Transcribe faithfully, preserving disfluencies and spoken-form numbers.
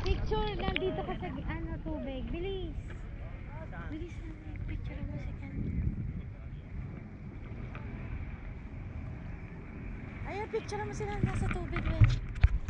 Picture, nandito ka sa ano, tubig. Bilis. Bilis na. Picture mo si Ken. Ayan, picture mo sila nasa tubig, eh.